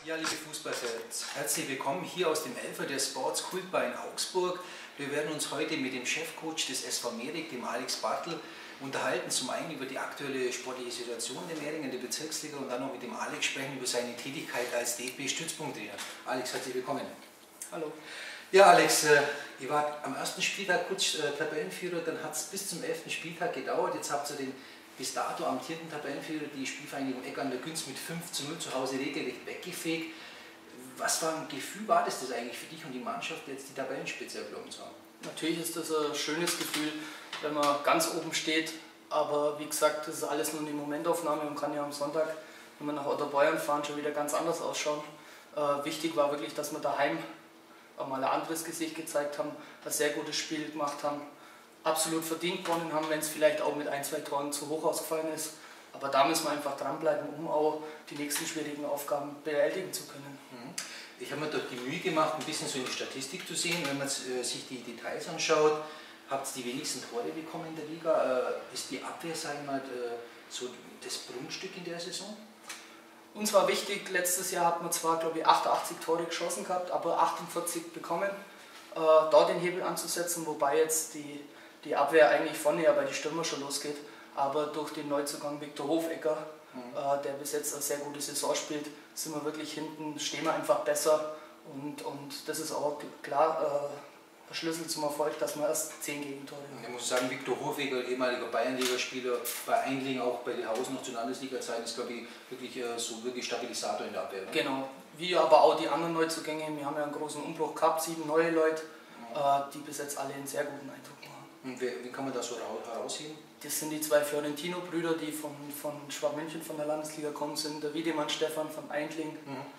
Ja, liebe Fußballfans, herzlich willkommen hier aus dem Elfer der Sports Kultbar in Augsburg. Wir werden uns heute mit dem Chefcoach des SV Mehrig, dem Alex Bartl, unterhalten. Zum einen über die aktuelle sportliche Situation der Mehring in der Bezirksliga und dann noch mit dem Alex sprechen über seine Tätigkeit als DFB-Stützpunkttrainer. Alex, herzlich willkommen. Hallo. Ja, Alex, ihr wart am ersten Spieltag kurz Tabellenführer, dann hat es bis zum 11. Spieltag gedauert. Jetzt habt ihr den bis dato amtierten Tabellenführer, die Spielvereinigung Eck an der Günz, mit 5:0 zu Hause regelrecht weggefegt. Was für ein Gefühl war das eigentlich für dich und die Mannschaft, jetzt die Tabellenspitze erklommen zu haben? Natürlich ist das ein schönes Gefühl, wenn man ganz oben steht, aber wie gesagt, das ist alles nur eine Momentaufnahme und kann ja am Sonntag, wenn wir nach Ottobrunn fahren, schon wieder ganz anders ausschauen. Wichtig war wirklich, dass wir daheim mal ein anderes Gesicht gezeigt haben, ein sehr gutes Spiel gemacht haben, absolut verdient gewonnen haben, wenn es vielleicht auch mit 1, 2 Toren zu hoch ausgefallen ist. Aber da müssen wir einfach dranbleiben, um auch die nächsten schwierigen Aufgaben bewältigen zu können. Ich habe mir dort die Mühe gemacht, ein bisschen so in die Statistik zu sehen. Wenn man sich die Details anschaut, habt ihr die wenigsten Tore bekommen in der Liga. Ist die Abwehr, sagen wir mal, so das Prunkstück in der Saison? Uns war wichtig, letztes Jahr hat man zwar, glaube ich, 88 Tore geschossen gehabt, aber 48 bekommen. Dort den Hebel anzusetzen, wobei jetzt die Abwehr eigentlich vorne ja bei den Stürmern schon losgeht. Aber durch den Neuzugang Viktor Hofecker, der bis jetzt eine sehr gute Saison spielt, sind wir wirklich hinten, stehen wir einfach besser. Und das ist auch klar ein Schlüssel zum Erfolg, dass wir erst 10 Gegentore haben. Ich muss sagen, Viktor Hofecker, ehemaliger Bayernligaspieler, bei Einlingen auch bei den Hausen noch zu Landesliga-Zeiten, ist, glaube ich, wirklich Stabilisator in der Abwehr. Ne? Genau, wie aber auch die anderen Neuzugänge. Wir haben ja einen großen Umbruch gehabt, 7 neue Leute, die bis jetzt alle einen sehr guten Eindruck machen. Und wie kann man das so herausheben? Das sind die 2 Fiorentino-Brüder, die von Schwabmünchen von der Landesliga kommen sind. Der Wiedemann Stefan von Eindling.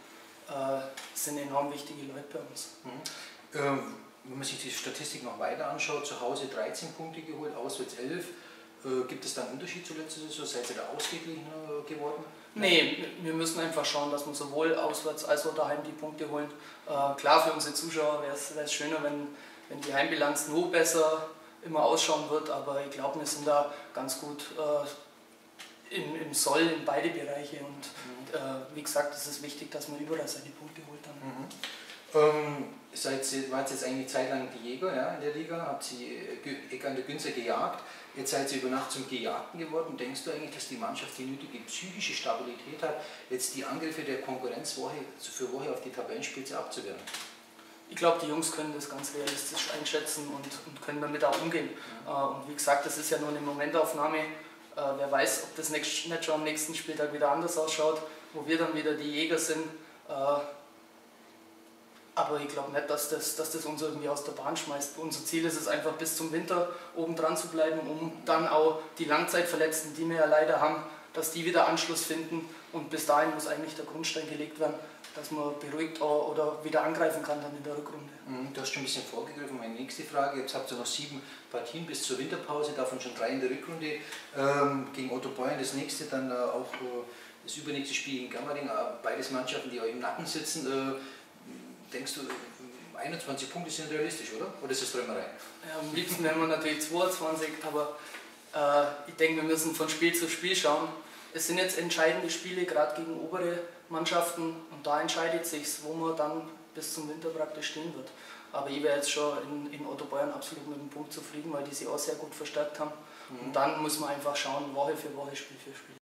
Sind enorm wichtige Leute bei uns. Wenn man sich die Statistik noch weiter anschaut, zu Hause 13 Punkte geholt, auswärts 11. Gibt es da einen Unterschied zur letzten Saison? Seid ihr da ausgeglichen geworden? Nee, wir müssen einfach schauen, dass wir sowohl auswärts als auch daheim die Punkte holen. Klar, für unsere Zuschauer wäre es schöner, wenn die Heimbilanz nur besser immer ausschauen wird, aber ich glaube, wir sind da ganz gut im Soll in beide Bereiche und wie gesagt, es ist wichtig, dass man überall seine Punkte holt. Wart jetzt eigentlich zeitlang die Jäger, ja, in der Liga, habt sie Eck an der Günzer gejagt, jetzt seid ihr über Nacht zum Gejagten geworden. Denkst du eigentlich, dass die Mannschaft die nötige psychische Stabilität hat, jetzt die Angriffe der Konkurrenz Woche für Woche auf die Tabellenspitze abzuwehren? Ich glaube, die Jungs können das ganz realistisch einschätzen und können damit auch umgehen. Und wie gesagt, das ist ja nur eine Momentaufnahme. Wer weiß, ob das nicht schon am nächsten Spieltag wieder anders ausschaut, wo wir dann wieder die Jäger sind. Aber ich glaube nicht, dass das uns irgendwie aus der Bahn schmeißt. Unser Ziel ist es einfach, bis zum Winter oben dran zu bleiben, um dann auch die Langzeitverletzten, die wir ja leider haben, dass die wieder Anschluss finden. Und bis dahin muss eigentlich der Grundstein gelegt werden, dass man beruhigt oder wieder angreifen kann dann in der Rückrunde. Du hast schon ein bisschen vorgegriffen. Meine nächste Frage, jetzt habt ihr noch 7 Partien bis zur Winterpause, davon schon 3 in der Rückrunde. Gegen Ottobrunn das nächste, dann auch das übernächste Spiel gegen Gammering, beides Mannschaften, die auch im Nacken sitzen. Denkst du, 21 Punkte sind realistisch, oder? Oder ist das Träumerei? Ja, am liebsten wären wir natürlich 22, aber ich denke, wir müssen von Spiel zu Spiel schauen. Es sind jetzt entscheidende Spiele, gerade gegen obere Mannschaften, und da entscheidet sich, wo man dann bis zum Winter praktisch stehen wird. Aber ich wäre jetzt schon in Ottobrunn absolut mit dem Punkt zufrieden, weil die sich auch sehr gut verstärkt haben. Und dann muss man einfach schauen, Woche für Woche, Spiel für Spiel.